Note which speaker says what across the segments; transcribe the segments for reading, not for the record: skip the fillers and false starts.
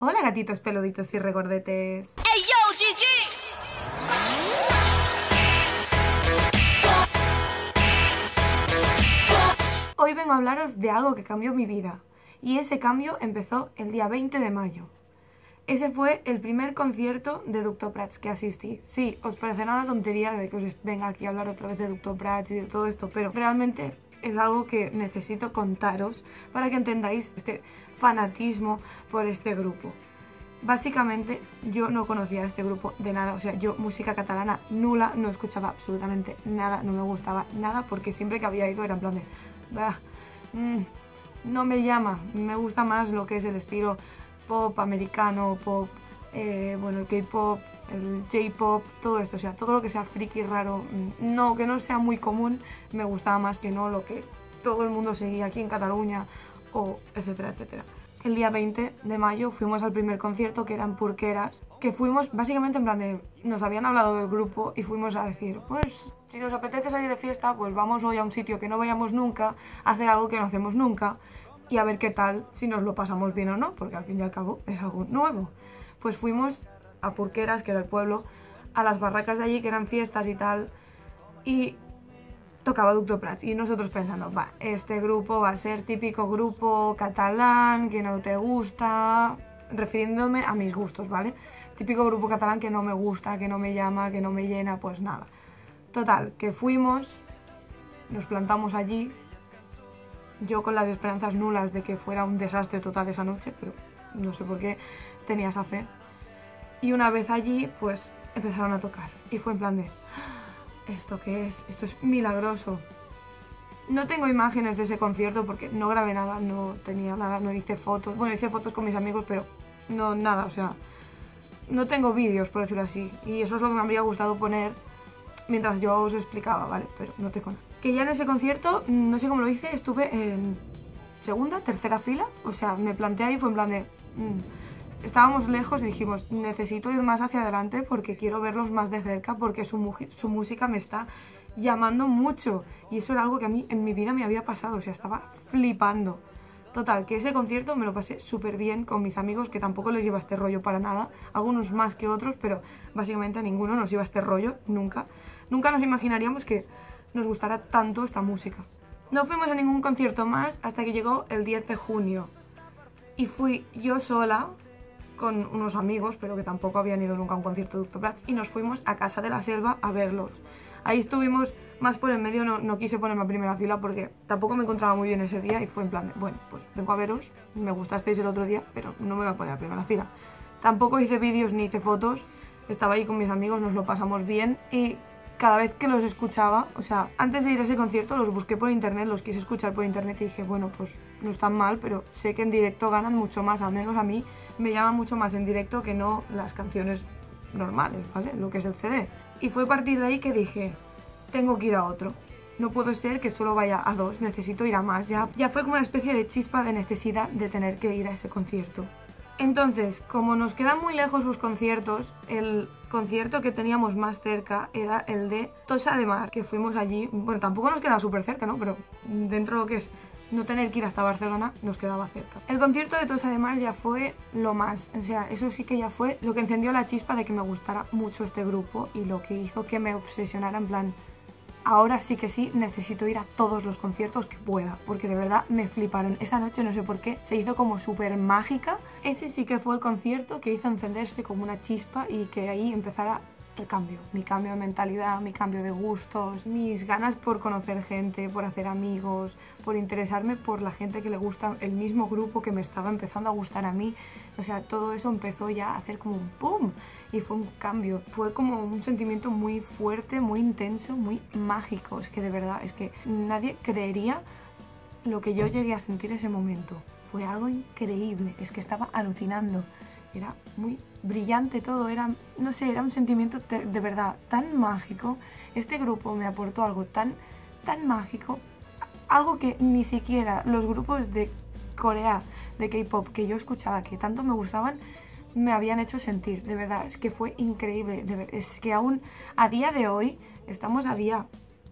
Speaker 1: Hola gatitos peluditos y regordetes.
Speaker 2: ¡Ey, yo, Gigi!
Speaker 1: Hoy vengo a hablaros de algo que cambió mi vida. Y ese cambio empezó el día 20 de mayo. Ese fue el primer concierto de Dr. Prats que asistí. Sí, os parecerá una tontería de que os venga aquí a hablar otra vez de Dr. Prats y de todo esto, pero realmente es algo que necesito contaros para que entendáis este fanatismo por este grupo. Básicamente yo no conocía a este grupo de nada, o sea, yo música catalana nula, no escuchaba absolutamente nada, no me gustaba nada, porque siempre que había ido era en plan de... no me llama, me gusta más lo que es el estilo pop americano, pop, bueno, el K-pop, el J-pop, todo esto, o sea, todo lo que sea friki, raro, no, que no sea muy común, me gustaba más que no lo que todo el mundo seguía aquí en Cataluña, o etcétera, etcétera. El día 20 de mayo fuimos al primer concierto, que era en Porqueras, que fuimos básicamente en plan de... Nos habían hablado del grupo y fuimos a decir, pues si nos apetece salir de fiesta, pues vamos hoy a un sitio que no vayamos nunca, a hacer algo que no hacemos nunca y a ver qué tal, si nos lo pasamos bien o no, porque al fin y al cabo es algo nuevo. Pues fuimos a Porqueras, que era el pueblo, a las barracas de allí, que eran fiestas y tal, y tocaba Dr. Prats y nosotros pensando, va, este grupo va a ser típico grupo catalán que no te gusta, refiriéndome a mis gustos, ¿vale? Típico grupo catalán que no me gusta, que no me llama, que no me llena, pues nada. Total, que fuimos, nos plantamos allí, yo con las esperanzas nulas de que fuera un desastre total esa noche, pero no sé por qué tenía esa fe. Y una vez allí, pues empezaron a tocar y fue en plan de... ¿Esto qué es? Esto es milagroso. No tengo imágenes de ese concierto porque no grabé nada, no tenía nada, no hice fotos. Bueno, hice fotos con mis amigos, pero no nada, o sea, no tengo vídeos, por decirlo así. Y eso es lo que me habría gustado poner mientras yo os explicaba, ¿vale? Pero no tengo nada. Que ya en ese concierto, no sé cómo lo hice, estuve en segunda, tercera fila. O sea, me planteé ahí y fue en plan de... Estábamos lejos y dijimos, necesito ir más hacia adelante porque quiero verlos más de cerca porque su música me está llamando mucho. Y eso era algo que a mí en mi vida me había pasado, o sea, estaba flipando. Total, que ese concierto me lo pasé súper bien con mis amigos, que tampoco les lleva este rollo para nada. Algunos más que otros, pero básicamente a ninguno nos lleva este rollo, nunca. Nunca nos imaginaríamos que nos gustara tanto esta música. No fuimos a ningún concierto más hasta que llegó el 10 de junio. Y fui yo sola con unos amigos, pero que tampoco habían ido nunca a un concierto de Dr. Prats, y nos fuimos a Casa de la Selva a verlos. Ahí estuvimos más por el medio, no quise ponerme a primera fila porque tampoco me encontraba muy bien ese día y fue en plan de, bueno, pues vengo a veros, me gustasteis el otro día, pero no me voy a poner a primera fila. Tampoco hice vídeos ni hice fotos, estaba ahí con mis amigos, nos lo pasamos bien y cada vez que los escuchaba, o sea, antes de ir a ese concierto los busqué por internet, los quise escuchar por internet y dije, bueno, pues no están mal, pero sé que en directo ganan mucho más, al menos a mí me llama mucho más en directo que no las canciones normales, ¿vale? Lo que es el CD. Y fue a partir de ahí que dije, tengo que ir a otro. No puedo ser que solo vaya a dos, necesito ir a más. Ya fue como una especie de chispa de necesidad de tener que ir a ese concierto. Entonces, como nos quedan muy lejos sus conciertos, el concierto que teníamos más cerca era el de Tossa de Mar, que fuimos allí. Bueno, tampoco nos queda súper cerca, ¿no? Pero dentro de lo que es no tener que ir hasta Barcelona, nos quedaba cerca. El concierto de Tossa de Mar ya fue lo más, o sea, eso sí que ya fue lo que encendió la chispa de que me gustara mucho este grupo y lo que hizo que me obsesionara en plan, ahora sí que sí, necesito ir a todos los conciertos que pueda, porque de verdad me fliparon. Esa noche, no sé por qué, se hizo como súper mágica. Ese sí que fue el concierto que hizo encenderse como una chispa y que ahí empezara el cambio, mi cambio de mentalidad, mi cambio de gustos, mis ganas por conocer gente, por hacer amigos, por interesarme por la gente que le gusta el mismo grupo que me estaba empezando a gustar a mí. O sea, todo eso empezó ya a hacer como un ¡pum! Y fue un cambio, fue como un sentimiento muy fuerte, muy intenso, muy mágico. Es que de verdad, es que nadie creería lo que yo llegué a sentir ese momento. Fue algo increíble, es que estaba alucinando. Era muy brillante todo, era, no sé, era un sentimiento de verdad tan mágico. Este grupo me aportó algo tan mágico, algo que ni siquiera los grupos de Corea, de K-pop que yo escuchaba, que tanto me gustaban, me habían hecho sentir. De verdad, es que fue increíble. Es que aún a día de hoy, estamos a día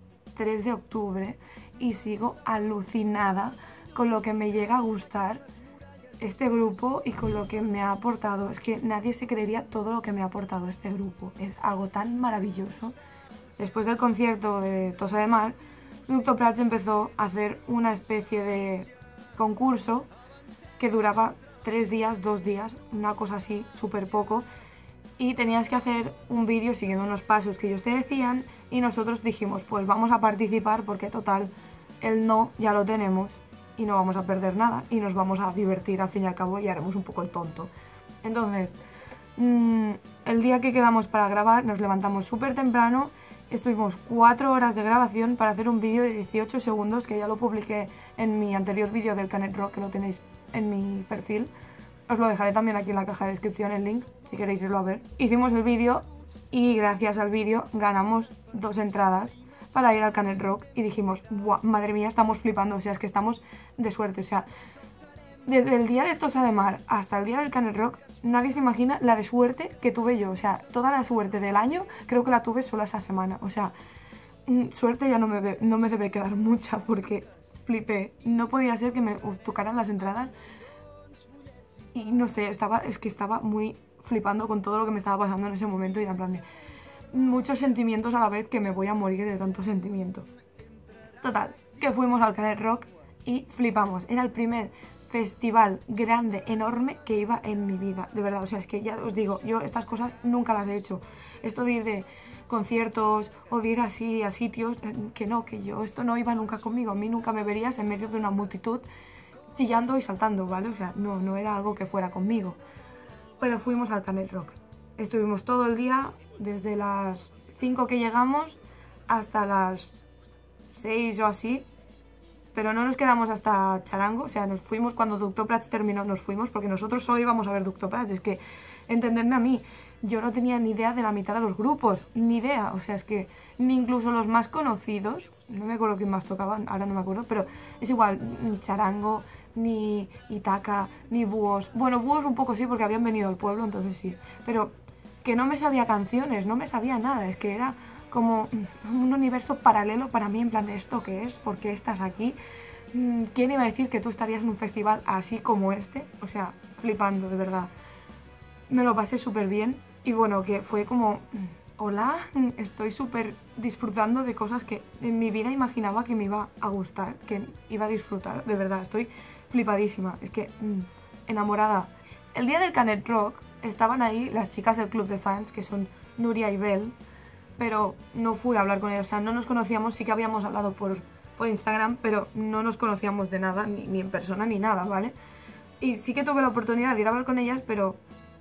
Speaker 1: 3 de octubre y sigo alucinada con lo que me llega a gustar este grupo y con lo que me ha aportado. Es que nadie se creería todo lo que me ha aportado este grupo. Es algo tan maravilloso. Después del concierto de Tossa de Mar, Dr. Prats empezó a hacer una especie de concurso que duraba 3 días, 2 días, una cosa así, súper poco. Y tenías que hacer un vídeo siguiendo unos pasos que ellos te decían y nosotros dijimos, pues vamos a participar porque total, el no ya lo tenemos y no vamos a perder nada y nos vamos a divertir al fin y al cabo y haremos un poco el tonto. Entonces, el día que quedamos para grabar nos levantamos súper temprano, estuvimos 4 horas de grabación para hacer un vídeo de 18 segundos que ya lo publiqué en mi anterior vídeo del Canet Rock, que lo tenéis en mi perfil. Os lo dejaré también aquí en la caja de descripción el link, si queréis irlo a ver. Hicimos el vídeo y gracias al vídeo ganamos 2 entradas para ir al Canet Rock y dijimos, ¡buah, madre mía, estamos flipando! O sea, es que estamos de suerte. O sea, desde el día de Tossa de Mar hasta el día del Canet Rock, nadie se imagina la de suerte que tuve yo. O sea, toda la suerte del año creo que la tuve solo esa semana. O sea, suerte ya no me debe quedar mucha porque flipé. No podía ser que me tocaran las entradas. Y no sé, es que estaba muy flipando con todo lo que me estaba pasando en ese momento y en plan de muchos sentimientos a la vez que me voy a morir de tanto sentimiento. Total, que fuimos al Canet Rock y flipamos. Era el primer festival grande, enorme que iba en mi vida, de verdad. O sea, es que ya os digo, yo estas cosas nunca las he hecho. Esto de ir de conciertos o de ir así a sitios, que yo esto no iba nunca conmigo. A mí nunca me verías en medio de una multitud chillando y saltando, ¿vale? O sea, no era algo que fuera conmigo. Pero fuimos al Canet Rock. Estuvimos todo el día, desde las 5 que llegamos hasta las 6 o así. Pero no nos quedamos hasta Charango, o sea, nos fuimos cuando Dr. Prats terminó, nos fuimos porque nosotros solo íbamos a ver Dr. Prats. Es que, entendedme a mí, yo no tenía ni idea de la mitad de los grupos, ni idea. O sea, es que ni incluso los más conocidos, no me acuerdo quién más tocaba, ahora no me acuerdo, pero es igual, ni Charango, ni Itaca, ni Búhos. Bueno, Búhos un poco sí, porque habían venido al pueblo, entonces sí. Pero que no me sabía canciones, no me sabía nada, es que era como un universo paralelo para mí, en plan de ¿esto qué es? ¿Por qué estás aquí? ¿Quién iba a decir que tú estarías en un festival así como este? O sea, flipando, de verdad. Me lo pasé súper bien y bueno, que fue como, hola, estoy súper disfrutando de cosas que en mi vida imaginaba que me iba a gustar, que iba a disfrutar, de verdad, estoy flipadísima, es que enamorada. El día del Canet Rock estaban ahí las chicas del club de fans, que son Nuria y Bel, pero no fui a hablar con ellos, o sea, no nos conocíamos, sí que habíamos hablado por Instagram, pero no nos conocíamos de nada, ni en persona ni nada, ¿vale? Y sí que tuve la oportunidad de ir a hablar con ellas, pero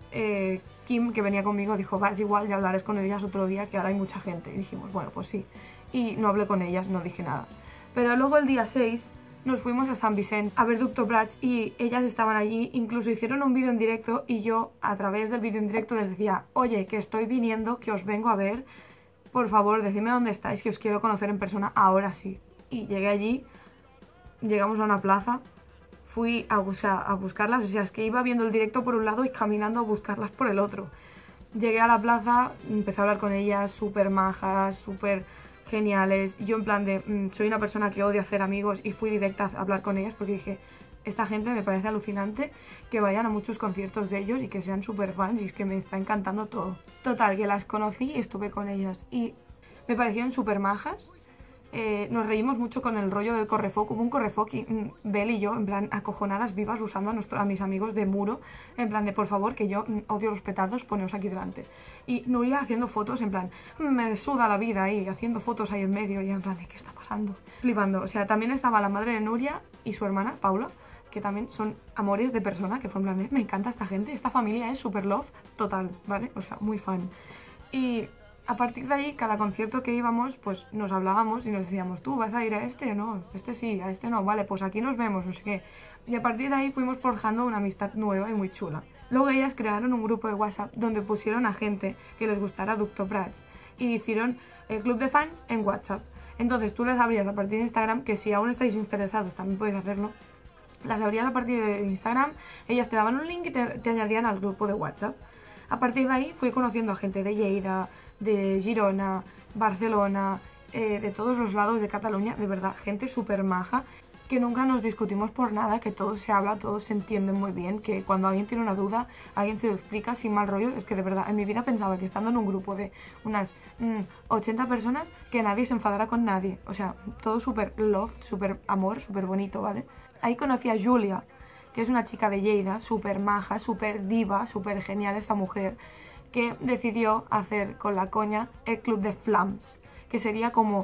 Speaker 1: Kim, que venía conmigo, dijo, va, es igual, ya hablarás con ellas otro día, que ahora hay mucha gente. Y dijimos, bueno, pues sí. Y no hablé con ellas, no dije nada. Pero luego el día 6 nos fuimos a San Vicente a ver Dr. Prats y ellas estaban allí, incluso hicieron un vídeo en directo y yo a través del vídeo en directo les decía, oye, que estoy viniendo, que os vengo a ver, por favor, decidme dónde estáis, que os quiero conocer en persona, ahora sí. Y llegué allí, llegamos a una plaza, fui a buscarlas, o sea, es que iba viendo el directo por un lado y caminando a buscarlas por el otro. Llegué a la plaza, empecé a hablar con ellas, súper majas, súper geniales. Yo en plan de, soy una persona que odia hacer amigos y fui directa a hablar con ellas porque dije, esta gente me parece alucinante que vayan a muchos conciertos de ellos y que sean súper fans y es que me está encantando todo. Total, que las conocí y estuve con ellas y me parecieron súper majas. Nos reímos mucho con el rollo del correfoc. Hubo un correfoc y Bel y yo, en plan, acojonadas vivas, usando a mis amigos de muro, en plan de, por favor, que yo odio los petardos, poneos aquí delante. Y Nuria haciendo fotos, en plan, me suda la vida ahí, haciendo fotos ahí en medio, y en plan, ¿qué está pasando? Flipando. O sea, también estaba la madre de Nuria y su hermana, Paula, que también son amores de persona, que fue en plan de, me encanta esta gente, esta familia es super love total, ¿vale? O sea, muy fan. Y a partir de ahí, cada concierto que íbamos, pues nos hablábamos y nos decíamos, ¿tú vas a ir a este? No, este sí, a este no, vale, pues aquí nos vemos, no sé qué. Y a partir de ahí fuimos forjando una amistad nueva y muy chula. Luego ellas crearon un grupo de WhatsApp donde pusieron a gente que les gustara Dr. Prats y hicieron el club de fans en WhatsApp. Entonces tú las abrías a partir de Instagram, que si aún estáis interesados también podéis hacerlo. Las abrías a partir de Instagram, ellas te daban un link y te añadían al grupo de WhatsApp. A partir de ahí fui conociendo a gente de Lleida, de Girona, Barcelona, de todos los lados de Cataluña, de verdad, gente súper maja, que nunca nos discutimos por nada, que todo se habla, todo se entiende muy bien, que cuando alguien tiene una duda, alguien se lo explica sin mal rollo. Es que de verdad, en mi vida pensaba que estando en un grupo de unas 80 personas, que nadie se enfadara con nadie. O sea, todo súper love, súper amor, súper bonito, ¿vale? Ahí conocí a Julia, que es una chica de Lleida, súper maja, súper diva, súper genial esta mujer, que decidió hacer con la coña el Club de Flams, que sería como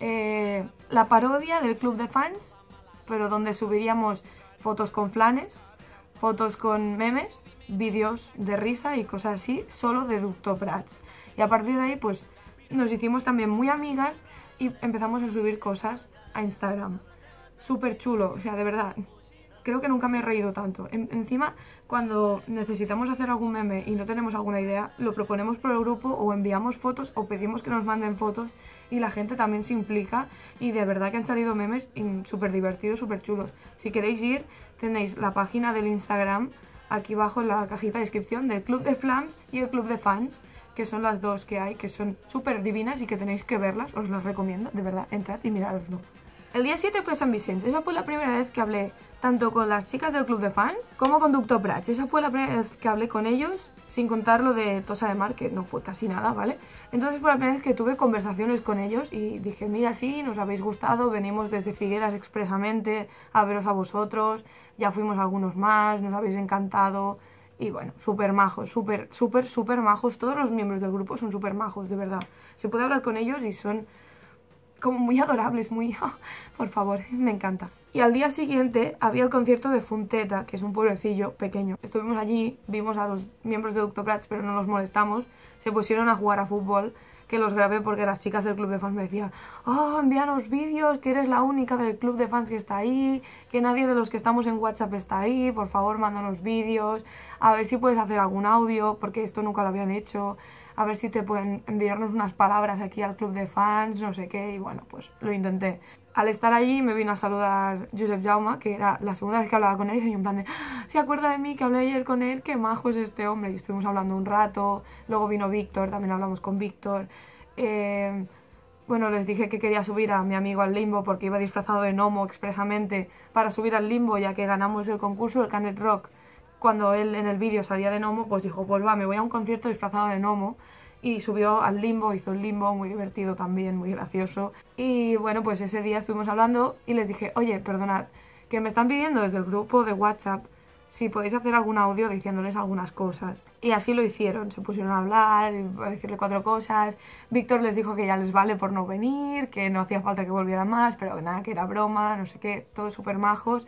Speaker 1: la parodia del Club de Fans, pero donde subiríamos fotos con flanes, fotos con memes, vídeos de risa y cosas así, solo de Ductoprats. Y a partir de ahí, pues, nos hicimos también muy amigas y empezamos a subir cosas a Instagram. Súper chulo, o sea, de verdad, creo que nunca me he reído tanto. Encima, cuando necesitamos hacer algún meme y no tenemos alguna idea, lo proponemos por el grupo o enviamos fotos o pedimos que nos manden fotos y la gente también se implica y de verdad que han salido memes súper divertidos, súper chulos. Si queréis ir, tenéis la página del Instagram aquí abajo en la cajita de descripción del Club de Flams y el Club de Fans, que son las dos que hay, que son súper divinas y que tenéis que verlas, os las recomiendo, de verdad, entrad y mirároslo. El día 7 fue San Vicente, esa fue la primera vez que hablé tanto con las chicas del Club de Fans como con Ductoprats. Esa fue la primera vez que hablé con ellos, sin contar lo de Tossa de Mar, que no fue casi nada, ¿vale? Entonces fue la primera vez que tuve conversaciones con ellos y dije, mira, sí, nos habéis gustado, venimos desde Figueras expresamente a veros a vosotros, ya fuimos algunos más, nos habéis encantado. Y bueno, súper majos, súper majos, todos los miembros del grupo son súper majos, de verdad. Se puede hablar con ellos y son como muy adorables, muy... por favor, me encanta. Y al día siguiente había el concierto de Funteta, que es un pueblecillo pequeño. Estuvimos allí, vimos a los miembros de Ductoprats, pero no nos molestamos. Se pusieron a jugar a fútbol, que los grabé porque las chicas del club de fans me decían, oh, envíanos vídeos, que eres la única del club de fans que está ahí, que nadie de los que estamos en WhatsApp está ahí, por favor, mándanos vídeos, a ver si puedes hacer algún audio, porque esto nunca lo habían hecho, a ver si te pueden enviarnos unas palabras aquí al club de fans, no sé qué, y bueno, pues lo intenté. Al estar allí me vino a saludar Josep Jaume, que era la segunda vez que hablaba con él, y en plan de, ¿se acuerda de mí que hablé ayer con él? Qué majo es este hombre. Y estuvimos hablando un rato, luego vino Víctor, también hablamos con Víctor. Bueno, les dije que quería subir a mi amigo al limbo porque iba disfrazado de gnomo expresamente para subir al limbo, ya que ganamos el concurso, el Canet Rock. Cuando él en el vídeo salía de gnomo, pues dijo, pues va, me voy a un concierto disfrazado de gnomo. Y subió al limbo, hizo el limbo, muy divertido también, muy gracioso. Y bueno, pues ese día estuvimos hablando y les dije, oye, perdonad, que me están pidiendo desde el grupo de WhatsApp si podéis hacer algún audio diciéndoles algunas cosas. Y así lo hicieron, se pusieron a hablar, a decirle 4 cosas. Víctor les dijo que ya les vale por no venir, que no hacía falta que volvieran más, pero nada, que era broma, no sé qué, todos súper majos.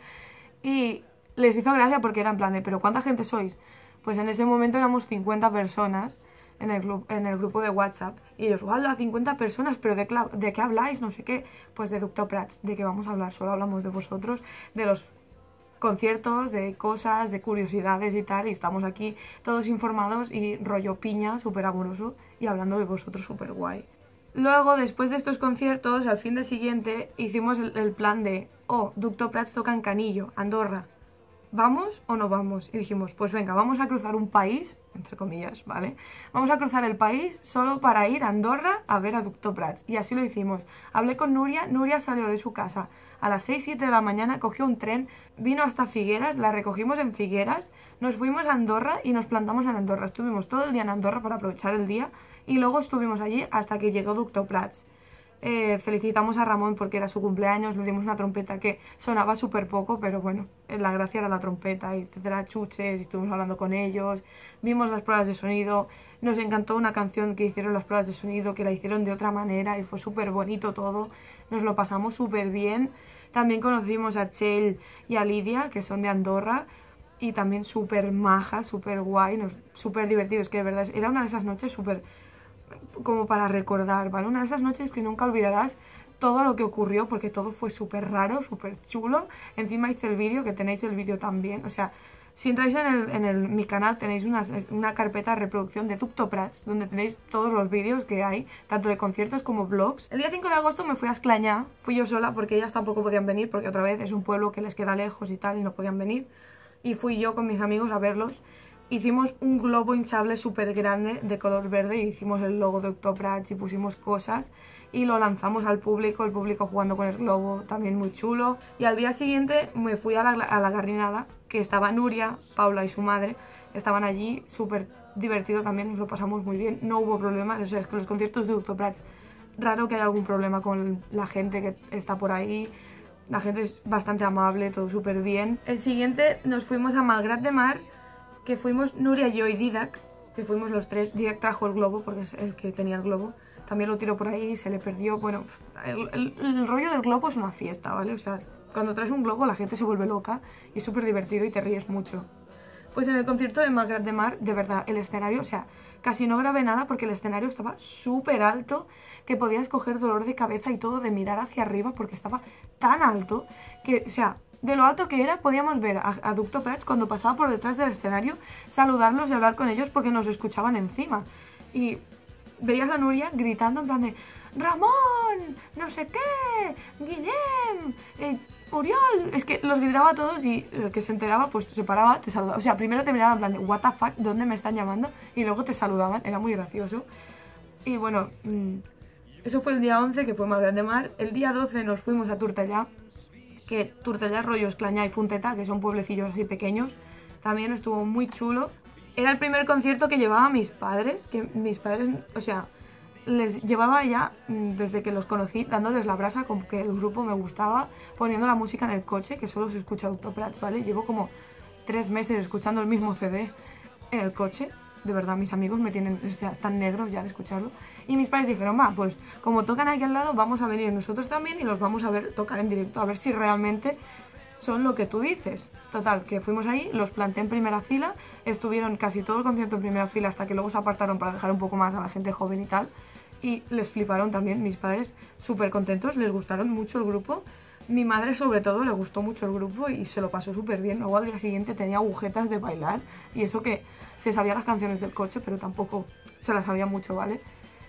Speaker 1: Y les hizo gracia porque era en plan de, ¿pero cuánta gente sois? Pues en ese momento éramos 50 personas. En el grupo de WhatsApp. Y ellos, ¡hola! 50 personas, pero ¿de qué habláis? No sé qué. Pues de Ductoprats, ¿de qué vamos a hablar? Solo hablamos de vosotros, de los conciertos, de cosas, de curiosidades y tal. Y estamos aquí todos informados y rollo piña, súper amoroso, y hablando de vosotros súper guay. Luego, después de estos conciertos, al fin de siguiente, hicimos el plan de, oh, Ductoprats toca en Canillo, Andorra. ¿Vamos o no vamos? Y dijimos, pues venga, vamos a cruzar un país, entre comillas, ¿vale? Vamos a cruzar el país solo para ir a Andorra a ver a Ductoprats. Y así lo hicimos. Hablé con Nuria, Nuria salió de su casa a las 6-7 de la mañana, cogió un tren, vino hasta Figueras, la recogimos en Figueras, nos fuimos a Andorra y nos plantamos en Andorra. Estuvimos todo el día en Andorra para aprovechar el día y luego estuvimos allí hasta que llegó Ductoprats. Felicitamos a Ramón porque era su cumpleaños, le dimos una trompeta que sonaba súper poco, pero bueno, la gracia era la trompeta, etcétera, chuches, y estuvimos hablando con ellos, vimos las pruebas de sonido, nos encantó una canción que hicieron las pruebas de sonido, que la hicieron de otra manera y fue súper bonito todo, nos lo pasamos súper bien. También conocimos a Chell y a Lidia, que son de Andorra, y también súper majas, súper guay, súper divertidos, que de verdad era una de esas noches súper como para recordar, ¿vale? Una de esas noches que nunca olvidarás todo lo que ocurrió, porque todo fue súper raro, súper chulo. Encima hice el vídeo, que tenéis el vídeo también, o sea, si entráis en mi canal tenéis una carpeta de reproducción de Ductoprats, donde tenéis todos los vídeos que hay, tanto de conciertos como vlogs. El día 5 de agosto me fui a Esclañá, fui yo sola porque ellas tampoco podían venir, porque otra vez es un pueblo que les queda lejos y tal, y no podían venir. Y fui yo con mis amigos a verlos. hicimos un globo hinchable súper grande de color verde y hicimos el logo de Octoprats y pusimos cosas y lo lanzamos al público, el público jugando con el globo, también muy chulo. Y al día siguiente me fui a la garrinada, que estaba Nuria, Paula y su madre, estaban allí, súper divertido también, nos lo pasamos muy bien, no hubo problemas, o sea, es que los conciertos de Octoprats, raro que haya algún problema con la gente que está por ahí, la gente es bastante amable, todo súper bien. El siguiente nos fuimos a Malgrat de Mar, que fuimos Nuria, yo y Didac, que fuimos los tres. Didac trajo el globo porque es el que tenía el globo, también lo tiró por ahí, se le perdió. Bueno, el rollo del globo es una fiesta, ¿vale? O sea, cuando traes un globo la gente se vuelve loca y es súper divertido y te ríes mucho. Pues en el concierto de Malgrat de Mar, de verdad, el escenario, o sea, casi no grabé nada porque el escenario estaba súper alto que podías coger dolor de cabeza y todo de mirar hacia arriba porque estaba tan alto que, o sea, de lo alto que era podíamos ver a Octoprats cuando pasaba por detrás del escenario, saludarlos y hablar con ellos porque nos escuchaban encima. Y veías a Nuria gritando en plan de ¡Ramón! ¡No sé qué! ¡Guillem! ¡Oriol! Es que los gritaba a todos y el que se enteraba pues se paraba, te saludaba. O sea, primero te miraban en plan de ¿what the fuck? ¿Dónde me están llamando? Y luego te saludaban, era muy gracioso. Y bueno, eso fue el día 11, que fue Malgrat de Mar. El día 12 nos fuimos a Tortellà, que Tortellà es rollo Esclanyà y Fonteta, que son pueblecillos así pequeños. También estuvo muy chulo. Era el primer concierto que llevaba a mis padres, que mis padres, o sea, les llevaba ya desde que los conocí, dándoles la brasa, como que el grupo me gustaba, poniendo la música en el coche, que solo se escucha Octoprats, ¿vale? Llevo como 3 meses escuchando el mismo CD en el coche. De verdad, mis amigos me tienen, o sea, están negros ya de escucharlo. Y mis padres dijeron, va, pues como tocan aquí al lado, vamos a venir nosotros también y los vamos a ver tocar en directo, a ver si realmente son lo que tú dices. Total, que fuimos ahí, los planté en primera fila, estuvieron casi todo el concierto en primera fila hasta que luego se apartaron para dejar un poco más a la gente joven y tal. Y les fliparon también, mis padres súper contentos, les gustaron mucho el grupo. Mi madre sobre todo le gustó mucho el grupo y se lo pasó súper bien. Luego al día siguiente tenía agujetas de bailar y eso que se sabía las canciones del coche, pero tampoco se las sabía mucho, ¿vale?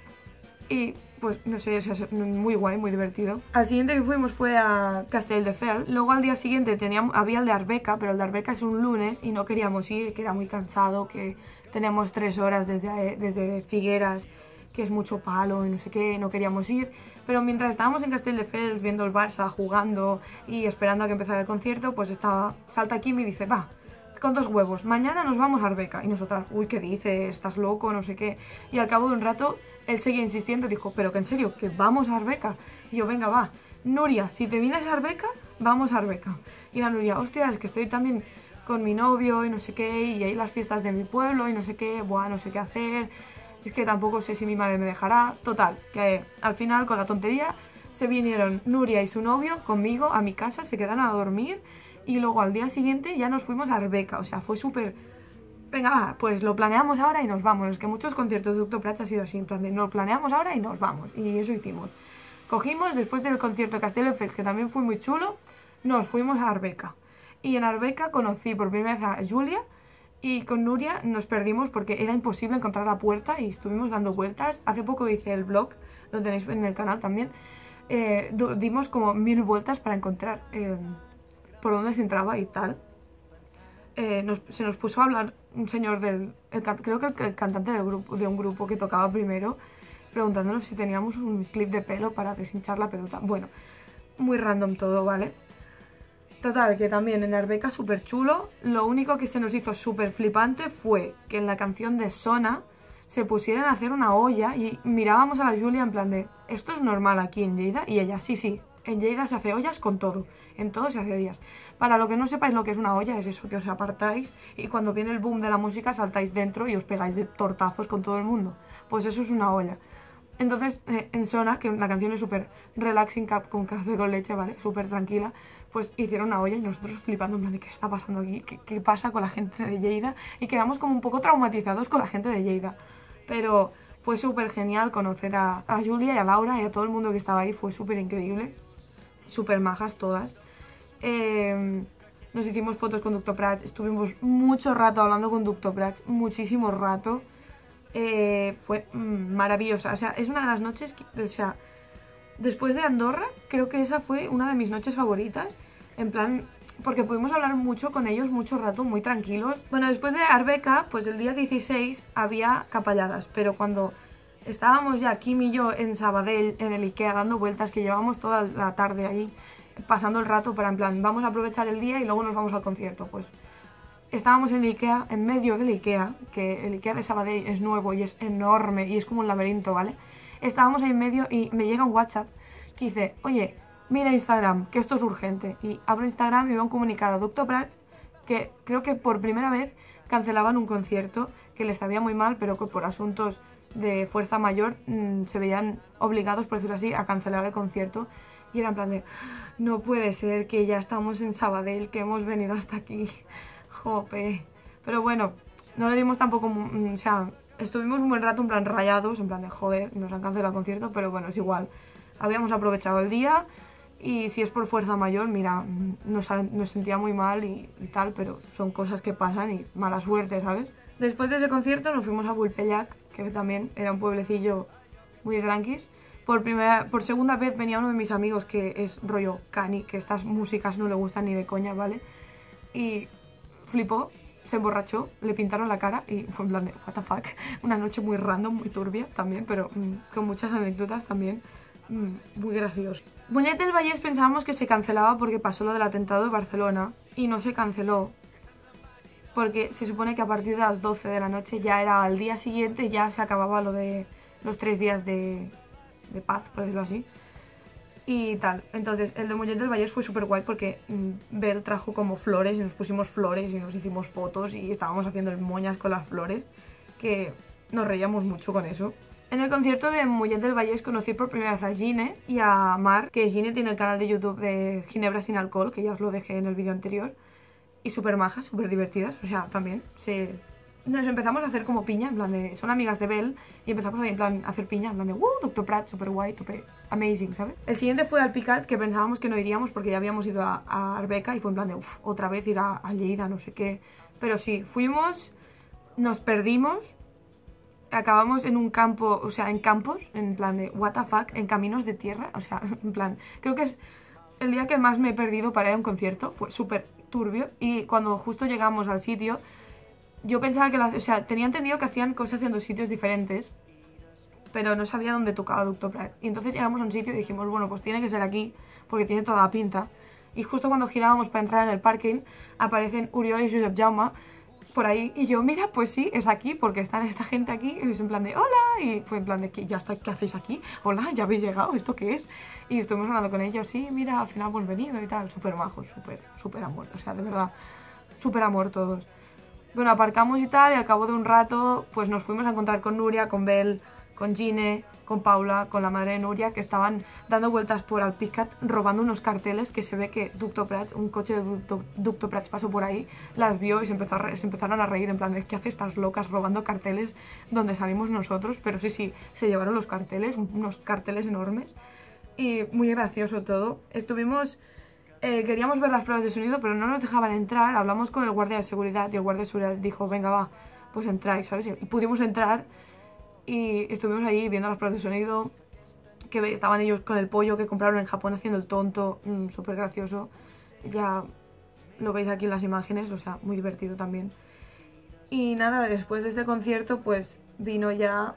Speaker 1: Y pues no sé, o sea, muy guay, muy divertido. Al siguiente que fuimos fue a Castelldefels. Luego al día siguiente había el de Arbeca, pero el de Arbeca es un lunes y no queríamos ir, que era muy cansado, que teníamos 3 horas desde Figueras, que es mucho palo y no sé qué, no queríamos ir. Pero mientras estábamos en Castelldefels viendo el Barça, jugando y esperando a que empezara el concierto, pues salta Kim y dice, va, con 2 huevos, mañana nos vamos a Arbeca. Y nosotras, uy, ¿qué dices? ¿Estás loco? No sé qué. Y al cabo de un rato, él seguía insistiendo, dijo, pero que en serio, que vamos a Arbeca. Y yo, venga, va, Nuria, si te vienes a Arbeca, vamos a Arbeca. Y la Nuria, hostia, es que estoy también con mi novio y no sé qué, y hay las fiestas de mi pueblo y no sé qué, buah, no sé qué hacer. Es que tampoco sé si mi madre me dejará. Total, que al final con la tontería se vinieron Nuria y su novio conmigo a mi casa, se quedaron a dormir y luego al día siguiente ya nos fuimos a Arbeca. O sea, fue súper... Venga, va, pues lo planeamos ahora y nos vamos. Es que muchos conciertos de Octoprats ha sido así, en plan de lo planeamos ahora y nos vamos. Y eso hicimos. Cogimos, después del concierto de Castelldefels, que también fue muy chulo, nos fuimos a Arbeca. Y en Arbeca conocí por primera vez a Julia. Y con Nuria nos perdimos porque era imposible encontrar la puerta y estuvimos dando vueltas. Hace poco hice el vlog, lo tenéis en el canal también. Dimos como 1000 vueltas para encontrar por dónde se entraba y tal. Se nos puso a hablar un señor creo que el cantante de un grupo que tocaba primero, preguntándonos si teníamos un clip de pelo para deshinchar la pelota. Bueno, muy random todo, ¿vale? Total, que también en Arbeca súper chulo. Lo único que se nos hizo súper flipante fue que en la canción de Sona se pusieran a hacer una olla y mirábamos a la Julia en plan de ¿esto es normal aquí en Lleida? Y ella, sí, en Lleida se hace ollas con todo, en todo se hace ollas. Para lo que no sepáis lo que es una olla, es eso, que os apartáis y cuando viene el boom de la música saltáis dentro y os pegáis de tortazos con todo el mundo. Pues eso es una olla. Entonces, en Sona, que la canción es súper relaxing, con café con leche, ¿vale? Súper tranquila, pues hicieron una olla y nosotros flipando, en plan de ¿qué está pasando aquí? ¿Qué pasa con la gente de Lleida? Y quedamos como un poco traumatizados con la gente de Lleida. Pero fue súper genial conocer a Julia y a Laura y a todo el mundo que estaba ahí, fue súper increíble. Súper majas todas. Nos hicimos fotos con Octoprats, estuvimos mucho rato hablando con Octoprats, muchísimo rato. Fue maravillosa, o sea, es una de las noches que, o sea, después de Andorra, creo que esa fue una de mis noches favoritas. En plan, porque pudimos hablar mucho con ellos, mucho rato, muy tranquilos. Bueno, después de Arbeca, pues el día 16 había capalladas, pero cuando estábamos ya Kim y yo en Sabadell, en el Ikea, dando vueltas, que llevamos toda la tarde ahí, pasando el rato para en plan, vamos a aprovechar el día y luego nos vamos al concierto, pues estábamos en el Ikea, en medio del Ikea, que el Ikea de Sabadell es nuevo y es enorme y es como un laberinto, ¿vale? Estábamos ahí en medio y me llega un WhatsApp que dice, oye, mira Instagram, que esto es urgente. Y abro Instagram y veo un comunicado a Dr. Prats que creo que por primera vez cancelaban un concierto que les sabía muy mal, pero que por asuntos de fuerza mayor se veían obligados, por decirlo así, a cancelar el concierto. Y era en plan de, no puede ser que ya estamos en Sabadell, que hemos venido hasta aquí. Jope. Pero bueno, no le dimos tampoco, o sea, estuvimos un buen rato en plan rayados, en plan de joder, nos han cancelado el concierto, pero bueno, es igual. Habíamos aprovechado el día y si es por fuerza mayor, mira, nos sentía muy mal y tal, pero son cosas que pasan y mala suerte, ¿sabes? Después de ese concierto nos fuimos a Vulpellac, que también era un pueblecillo muy granquis. Por segunda vez venía uno de mis amigos que es rollo cani, que estas músicas no le gustan ni de coña, ¿vale? Y flipó, se emborrachó, le pintaron la cara y fue en plan de what the fuck. Una noche muy random, muy turbia también, pero con muchas anécdotas también. Muy gracioso. Mollet del Vallès pensábamos que se cancelaba porque pasó lo del atentado de Barcelona y no se canceló porque se supone que a partir de las 12 de la noche ya era al día siguiente, ya se acababa lo de los 3 días de paz, por decirlo así, y tal. Entonces el de Mollet del Vallès fue súper guay porque Bel trajo como flores y nos pusimos flores y nos hicimos fotos y estábamos haciendo el moñas con las flores, que nos reíamos mucho con eso. En el concierto de Mollet del Vallès conocí por primera vez a Gine y a Mar, que Gine tiene el canal de YouTube de Ginebra sin alcohol, que ya os lo dejé en el vídeo anterior, y súper majas, súper divertidas, o sea, también nos empezamos a hacer como piña, en plan de, son amigas de Bel, y empezamos a en plan, a hacer piña, en plan de, Dr. Pratt, súper guay, súper amazing, ¿sabes? El siguiente fue al Picat, que pensábamos que no iríamos porque ya habíamos ido a Arbeca y fue en plan de, otra vez ir a Lleida, no sé qué, pero sí, fuimos, nos perdimos, acabamos en un campo, o sea, en campos, en plan de what the fuck, en caminos de tierra, o sea, en plan, creo que es el día que más me he perdido para ir a un concierto, fue súper turbio y cuando justo llegamos al sitio, yo pensaba que, o sea, tenía entendido que hacían cosas en 2 sitios diferentes, pero no sabía dónde tocaba Dr. Prats. Y entonces llegamos a un sitio y dijimos, bueno, pues tiene que ser aquí, porque tiene toda la pinta. Y justo cuando girábamos para entrar en el parking, aparecen Uriol y Josep Jaume por ahí, y yo, mira, pues sí, es aquí, porque están esta gente aquí, y es en plan de, hola, y fue en plan de, ya está, ¿qué hacéis aquí? Hola, ya habéis llegado, ¿esto qué es? Y estuvimos hablando con ellos, sí, mira, al final hemos venido y tal, súper majos, súper amor, o sea, de verdad, súper amor todos. Bueno, aparcamos y tal, y al cabo de un rato, pues nos fuimos a encontrar con Nuria, con Bel, con Gine, con Paula, con la madre de Nuria, que estaban dando vueltas por Alpicat robando unos carteles que se ve que Dr. Prats, un coche de Dr. Prats pasó por ahí, las vio y se empezaron a reír en plan de ¿qué hace estas locas robando carteles donde salimos nosotros? Pero sí, se llevaron los carteles, unos carteles enormes y muy gracioso todo. Estuvimos... queríamos ver las pruebas de sonido, pero no nos dejaban entrar. Hablamos con el guardia de seguridad y el guardia de seguridad dijo, venga, va, pues entráis, ¿sabes? Y pudimos entrar y estuvimos ahí viendo las pruebas de sonido, que estaban ellos con el pollo que compraron en Japón haciendo el tonto, súper gracioso. Ya lo veis aquí en las imágenes, o sea, muy divertido también. Y nada, después de este concierto, pues vino ya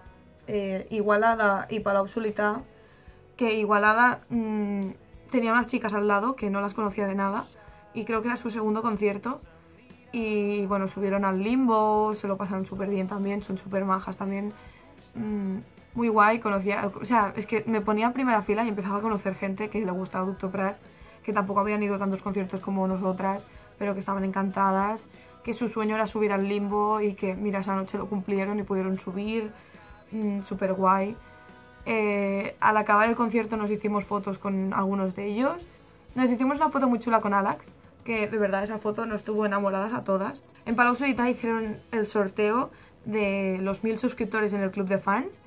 Speaker 1: Igualada y Palau Solità, que Igualada... tenía unas chicas al lado que no las conocía de nada y creo que era su segundo concierto y bueno, subieron al Limbo, se lo pasaron súper bien también, son súper majas también, muy guay, conocía, o sea, es que me ponía en primera fila y empezaba a conocer gente que le gustaba Dr. Prats, que tampoco habían ido a tantos conciertos como nosotras, pero que estaban encantadas, que su sueño era subir al Limbo y que mira, esa noche lo cumplieron y pudieron subir, súper guay. Al acabar el concierto nos hicimos fotos con algunos de ellos. Nos hicimos una foto muy chula con Alex, que de verdad esa foto nos tuvo enamoradas a todas. En Palau Solità hicieron el sorteo de los 1000 suscriptores en el club de fans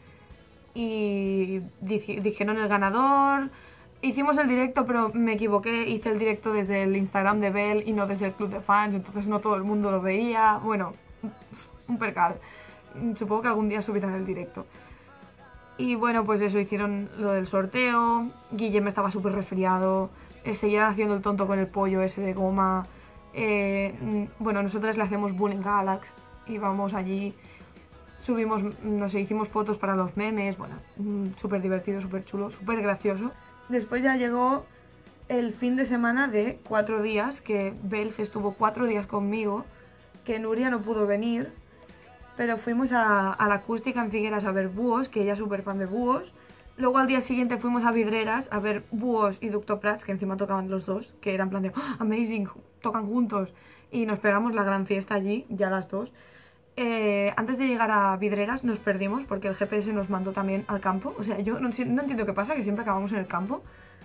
Speaker 1: y dijeron el ganador. Hicimos el directo, pero me equivoqué, hice el directo desde el Instagram de Bel y no desde el club de fans, entonces no todo el mundo lo veía. Bueno, un percal. Supongo que algún día subirán el directo. Y bueno, pues eso, hicieron lo del sorteo, Guillem estaba súper resfriado, seguían haciendo el tonto con el pollo ese de goma. Bueno, nosotras le hacemos bullying a Alex y vamos allí, subimos, no sé, hicimos fotos para los memes, bueno, súper divertido, súper chulo, súper gracioso. Después ya llegó el fin de semana de 4 días, que Bells estuvo 4 días conmigo, que Nuria no pudo venir, pero fuimos a la Acústica en Figueras a ver búhos, que ella es súper fan de búhos. Luego al día siguiente fuimos a Vidreras a ver búhos y Ducto Prats, que encima tocaban los dos, que eran en plan de ¡oh, amazing! Tocan juntos. Y nos pegamos la gran fiesta allí, ya las dos. Antes de llegar a Vidreras nos perdimos porque el GPS nos mandó también al campo. O sea, yo no entiendo qué pasa, que siempre acabamos en el campo.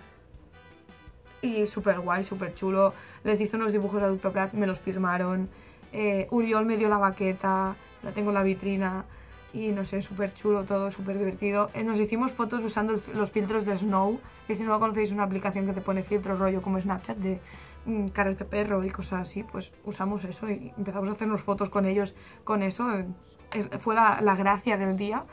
Speaker 1: Y súper guay, súper chulo. Les hice unos dibujos a Ducto Prats, me los firmaron. Uriol me dio la baqueta, la tengo en la vitrina. Y no sé, súper chulo todo, súper divertido. Nos hicimos fotos usando los filtros de Snow, que si no lo conocéis es una aplicación que te pone filtros rollo como Snapchat de caras de perro y cosas así. Pues usamos eso y empezamos a hacernos fotos con ellos con eso. Fue la gracia del día.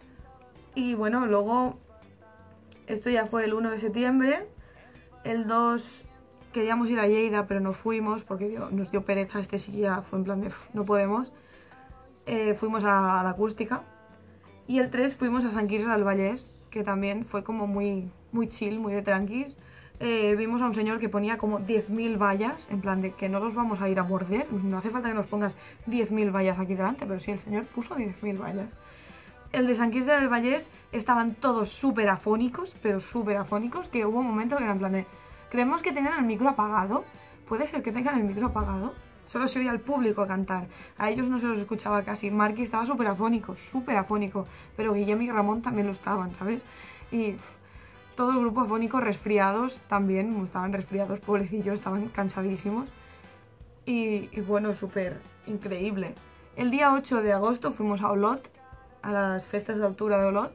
Speaker 1: Y bueno, luego, esto ya fue el 1 de septiembre. El 2 queríamos ir a Lleida, pero no fuimos porque nos dio pereza. Este sí ya fue en plan de no podemos. Fuimos a la Acústica. Y el 3 fuimos a Sant Quirze del Vallès, que también fue como muy chill, muy de tranquis. Vimos a un señor que ponía como 10.000 vallas, en plan de que no los vamos a ir a morder, no hace falta que nos pongas 10.000 vallas aquí delante, pero sí, el señor puso 10.000 vallas. El de Sant Quirze del Vallès estaban todos súper afónicos, pero súper afónicos, que hubo un momento que era en plan de creemos que tenían el micro apagado, puede ser que tengan el micro apagado. Solo se oía al público cantar, a ellos no se los escuchaba casi. Marky estaba súper afónico, pero Guillem y Ramón también lo estaban, ¿sabes? Y todo el grupo afónico resfriados también, estaban resfriados, pobrecillos, estaban cansadísimos. Y bueno, súper increíble. El día 8 de agosto fuimos a Olot, a las festas de altura de Olot.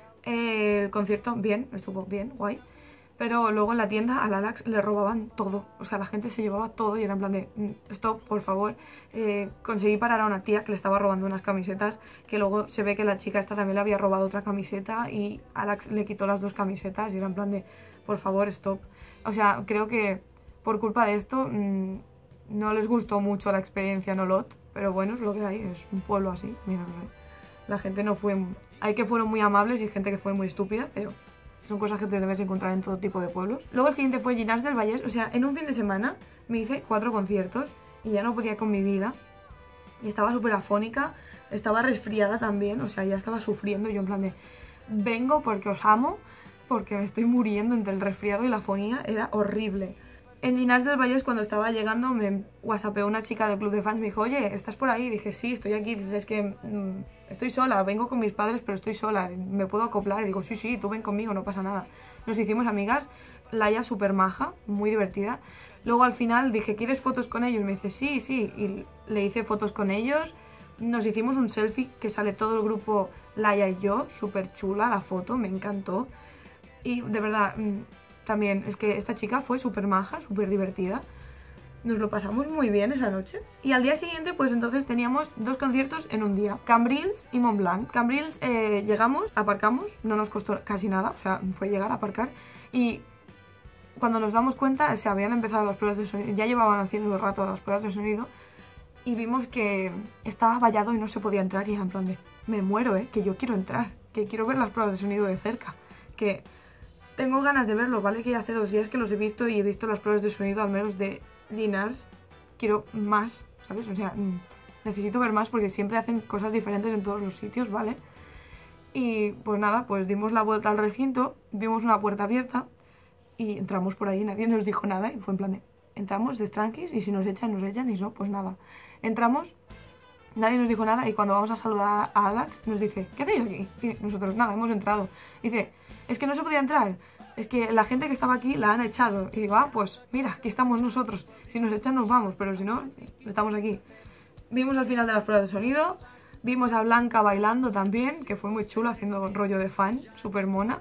Speaker 1: El concierto, bien, estuvo bien, guay. Pero luego en la tienda al Alex le robaban todo. O sea, la gente se llevaba todo y era en plan de stop, por favor. Conseguí parar a una tía que le estaba robando unas camisetas, que luego se ve que la chica esta también le había robado otra camiseta y Alex le quitó las 2 camisetas y era en plan de por favor, stop. O sea, creo que por culpa de esto no les gustó mucho la experiencia en Olot, pero bueno, es lo que hay, es un pueblo así. Mira, no sé. La gente no fue... Hay que fueron muy amables y gente que fue muy estúpida, pero... son cosas que te debes encontrar en todo tipo de pueblos. Luego el siguiente fue Llinars del Vallès. O sea, en un fin de semana me hice 4 conciertos y ya no podía con mi vida. Y estaba súper afónica, estaba resfriada también, o sea, ya estaba sufriendo. Yo en plan de, vengo porque os amo, porque me estoy muriendo entre el resfriado y la afonía, era horrible. En Llinars del Vallès, cuando estaba llegando, me whatsappeó una chica del club de fans, me dijo, oye, ¿estás por ahí? Y dije, sí, estoy aquí. Dice, es que estoy sola, vengo con mis padres, pero estoy sola, ¿me puedo acoplar? Y digo, sí, tú ven conmigo, no pasa nada. Nos hicimos amigas, Laia súper maja, muy divertida. Luego al final dije, ¿quieres fotos con ellos? Y me dice, sí, y le hice fotos con ellos. Nos hicimos un selfie que sale todo el grupo, Laia y yo, súper chula la foto, me encantó. Y de verdad... también, es que esta chica fue súper maja, súper divertida. Nos lo pasamos muy bien esa noche. Y al día siguiente, pues entonces teníamos 2 conciertos en un día. Cambrils y Montblanc. Cambrils llegamos, aparcamos, no nos costó casi nada, o sea, fue llegar a aparcar. Y cuando nos damos cuenta, se habían empezado las pruebas de sonido, ya llevaban haciendo un rato las pruebas de sonido. Y vimos que estaba vallado y no se podía entrar. Y era en plan de, me muero, que yo quiero entrar, que quiero ver las pruebas de sonido de cerca. Que... tengo ganas de verlo, ¿vale? Que ya hace 2 días que los he visto y he visto las pruebas de sonido, al menos de Llinars. Quiero más, ¿sabes? O sea, necesito ver más porque siempre hacen cosas diferentes en todos los sitios, ¿vale? Y pues nada, pues dimos la vuelta al recinto, vimos una puerta abierta y entramos por ahí, nadie nos dijo nada y fue en plan de, entramos tranquis y si nos echan, y si no, pues nada. Entramos, nadie nos dijo nada y cuando vamos a saludar a Alex nos dice, ¿qué hacéis aquí? Y nosotros, nada, hemos entrado. Dice, es que no se podía entrar, es que la gente que estaba aquí la han echado. Y digo, pues mira, aquí estamos nosotros, si nos echan nos vamos, pero si no, estamos aquí. Vimos al final de las pruebas de sonido, vimos a Blanca bailando también, que fue muy chulo, haciendo rollo de fan, súper mona.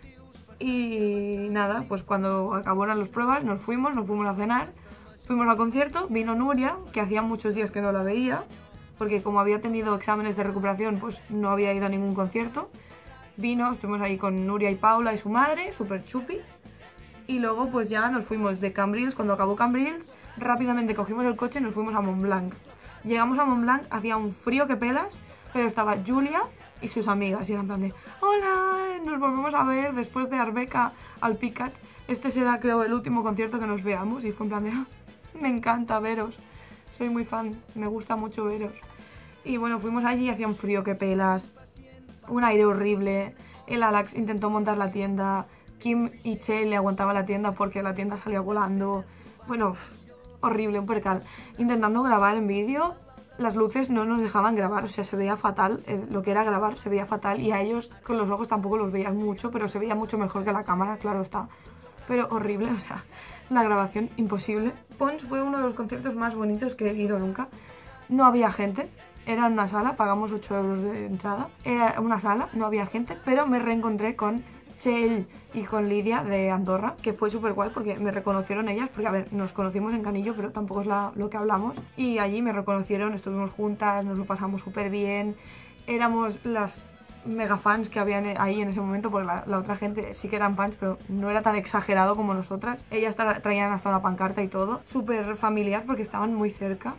Speaker 1: Y nada, pues cuando acabaron las pruebas nos fuimos a cenar, fuimos al concierto, vino Nuria, que hacía muchos días que no la veía, porque como había tenido exámenes de recuperación, pues no había ido a ningún concierto. Vino, estuvimos ahí con Nuria y Paula y su madre, súper chupi. Y luego pues ya nos fuimos de Cambrils. Cuando acabó Cambrils, rápidamente cogimos el coche y nos fuimos a Montblanc. Llegamos a Montblanc, hacía un frío que pelas, pero estaba Julia y sus amigas. Y eran en plan de, hola, nos volvemos a ver después de Arbeca al Picat. Este será, creo, el último concierto que nos veamos. Y fue en plan de, me encanta veros. Soy muy fan, me gusta mucho veros. Y bueno, fuimos allí, hacía un frío que pelas, un aire horrible. El Alex intentó montar la tienda. Kim y Che le aguantaban la tienda porque la tienda salía volando. Bueno, horrible, un percal. Intentando grabar en vídeo, las luces no nos dejaban grabar, o sea, se veía fatal. Lo que era grabar se veía fatal y a ellos con los ojos tampoco los veían mucho, pero se veía mucho mejor que la cámara, claro está. Pero horrible, o sea, la grabación imposible. Pons fue uno de los conciertos más bonitos que he ido nunca. No había gente. Era en una sala, pagamos 8 euros de entrada. Era una sala, no había gente, pero me reencontré con Chell y con Lidia de Andorra, que fue súper guay porque me reconocieron ellas, porque a ver, nos conocimos en Canillo, pero tampoco es lo que hablamos. Y allí me reconocieron, estuvimos juntas, nos lo pasamos súper bien. Éramos las mega fans que habían ahí en ese momento, porque la otra gente sí que eran fans, pero no era tan exagerado como nosotras. Ellas traían hasta una pancarta y todo, súper familiar porque estaban muy cerca.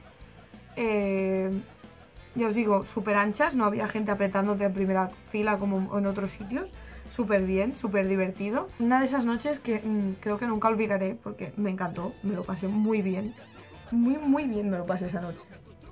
Speaker 1: Ya os digo, súper anchas, no había gente apretándote en primera fila como en otros sitios. Súper bien, súper divertido. Una de esas noches que creo que nunca olvidaré porque me encantó, me lo pasé muy bien. Muy bien me lo pasé esa noche.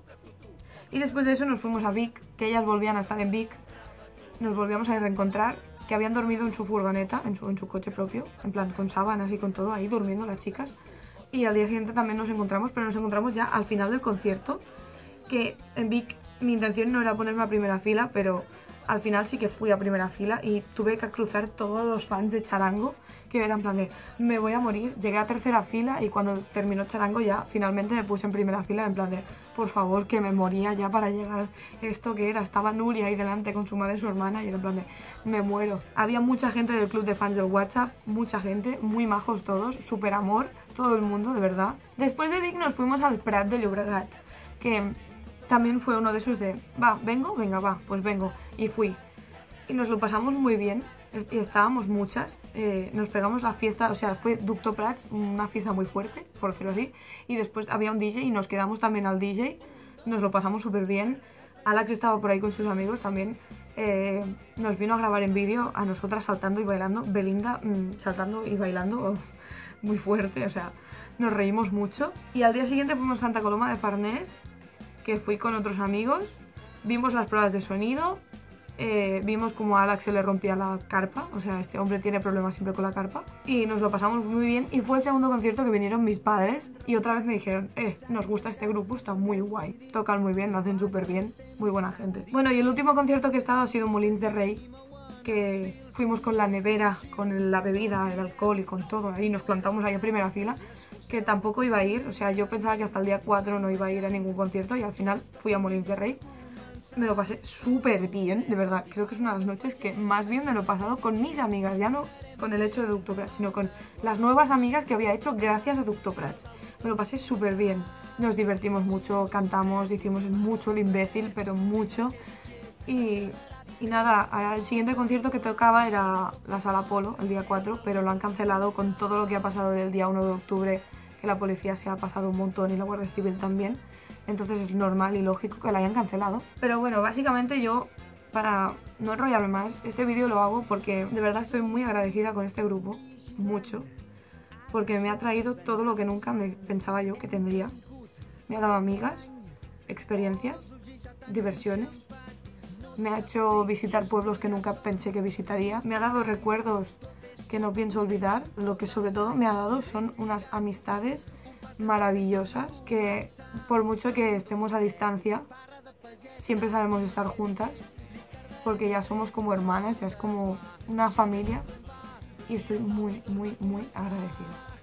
Speaker 1: Y después de eso nos fuimos a Vic, que ellas volvían a estar en Vic. Nos volvíamos a reencontrar, que habían dormido en su furgoneta, en su coche propio, en plan con sábanas y con todo, ahí durmiendo las chicas. Y al día siguiente también nos encontramos, pero nos encontramos ya al final del concierto, que en Vic mi intención no era ponerme a primera fila, pero al final sí que fui a primera fila y tuve que cruzar todos los fans de Charango, que eran en plan de, me voy a morir. Llegué a tercera fila y cuando terminó Charango ya finalmente me puse en primera fila, en plan de, por favor, que me moría ya para llegar. Esto que era, estaba Nuria ahí delante con su madre y su hermana y era en plan de, me muero. Había mucha gente del club de fans del WhatsApp, mucha gente, muy majos todos, súper amor, todo el mundo, de verdad. Después de Vic nos fuimos al Prat de Llobregat, que también fue uno de esos de, va, vengo, venga, va, pues vengo. Y fui. Y nos lo pasamos muy bien. Y estábamos muchas. Nos pegamos la fiesta, o sea, fue Ducto Prats, una fiesta muy fuerte, por decirlo así. Y después había un DJ y nos quedamos también al DJ. Nos lo pasamos súper bien. Alex estaba por ahí con sus amigos también. Nos vino a grabar en vídeo a nosotras saltando y bailando. Belinda saltando y bailando muy fuerte, o sea, nos reímos mucho. Y al día siguiente fuimos a Santa Coloma de Farnés, que fui con otros amigos, vimos las pruebas de sonido, vimos como a Alex se le rompía la carpa, o sea, este hombre tiene problemas siempre con la carpa, y nos lo pasamos muy bien. Y fue el segundo concierto que vinieron mis padres y otra vez me dijeron, nos gusta este grupo, está muy guay, tocan muy bien, lo hacen súper bien, muy buena gente. Bueno, y el último concierto que he estado ha sido Molins de Rey, que fuimos con la nevera, con la bebida, el alcohol y con todo, ahí nos plantamos ahí en primera fila, que tampoco iba a ir, o sea, yo pensaba que hasta el día 4 no iba a ir a ningún concierto y al final fui a Molins de Rey. Me lo pasé súper bien, de verdad, creo que es una de las noches que más bien me lo he pasado con mis amigas, ya no con el hecho de Ducto Prats, sino con las nuevas amigas que había hecho gracias a Ducto Prats. Me lo pasé súper bien, nos divertimos mucho, cantamos, hicimos mucho el imbécil, pero mucho. Y nada, el siguiente concierto que tocaba era la Sala Apolo, el día 4, pero lo han cancelado con todo lo que ha pasado del día 1 de octubre, que la policía se ha pasado un montón y la Guardia Civil también. Entonces es normal y lógico que la hayan cancelado. Pero bueno, básicamente yo, para no enrollarme más, este vídeo lo hago porque de verdad estoy muy agradecida con este grupo, mucho, porque me ha traído todo lo que nunca me pensaba yo que tendría. Me ha dado amigas, experiencias, diversiones. Me ha hecho visitar pueblos que nunca pensé que visitaría. Me ha dado recuerdos que no pienso olvidar. Lo que sobre todo me ha dado son unas amistades maravillosas que por mucho que estemos a distancia, siempre sabemos estar juntas porque ya somos como hermanas, ya es como una familia y estoy muy agradecida.